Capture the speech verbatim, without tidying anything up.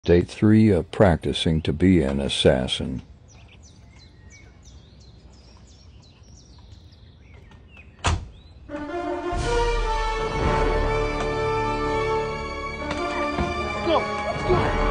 Day three of practicing to be an assassin. Go! Go!